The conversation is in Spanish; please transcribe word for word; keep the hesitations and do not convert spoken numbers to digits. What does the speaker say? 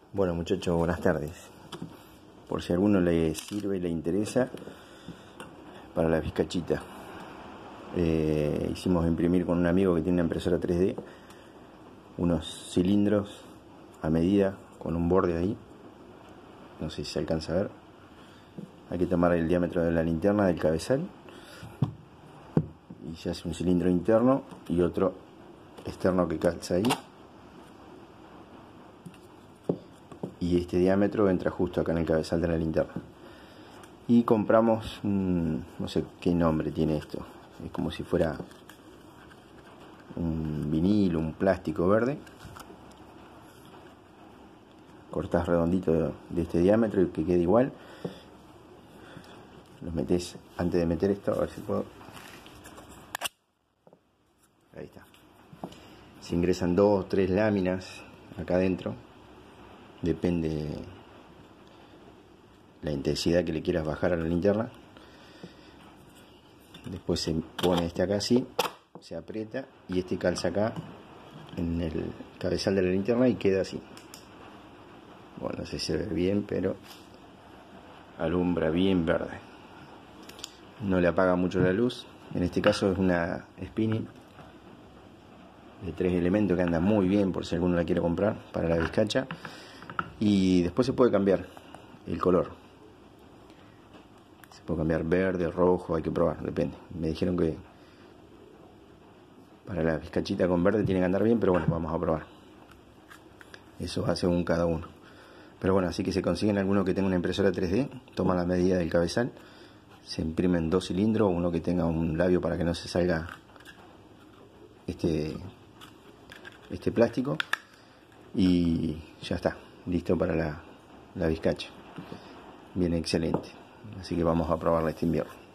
Bueno, muchachos, buenas tardes. Por si a alguno le sirve y le interesa, para la bizcachita. Eh, hicimos imprimir con un amigo que tiene una impresora tres D unos cilindros a medida con un borde ahí. No sé si se alcanza a ver. Hay que tomar el diámetro de la linterna del cabezal y se hace un cilindro interno y otro externo que calza ahí. Y este diámetro entra justo acá en el cabezal de la linterna. Y compramos un, no sé qué nombre tiene esto, es como si fuera un vinilo, un plástico verde. Cortás redondito de, de este diámetro y que quede igual. Los metés, antes de meter esto, a ver si puedo. Ahí está. Se ingresan dos o tres láminas acá adentro. Depende la intensidad que le quieras bajar a la linterna. Después se pone este acá así, se aprieta y este calza acá en el cabezal de la linterna y queda así. Bueno, no sé si se ve bien, pero alumbra bien verde. No le apaga mucho la luz. En este caso es una spinning de tres elementos que anda muy bien por si alguno la quiere comprar para la bizcacha. Y después se puede cambiar el color. Se puede cambiar verde, rojo, hay que probar, depende. Me dijeron que para la bizcachita con verde tiene que andar bien, pero bueno, vamos a probar. Eso va según cada uno. Pero bueno, así que se consiguen alguno que tenga una impresora tres D, toman la medida del cabezal, se imprimen dos cilindros, uno que tenga un labio para que no se salga este, este plástico, y ya está, listo para la, la bizcacha. Viene excelente, así que vamos a probarla este invierno.